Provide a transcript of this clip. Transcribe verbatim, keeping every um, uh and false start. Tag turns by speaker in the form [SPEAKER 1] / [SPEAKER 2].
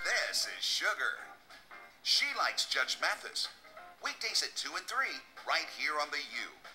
[SPEAKER 1] This is Sugar. She likes Judge Mathis. Weekdays at two and three, right here on the U.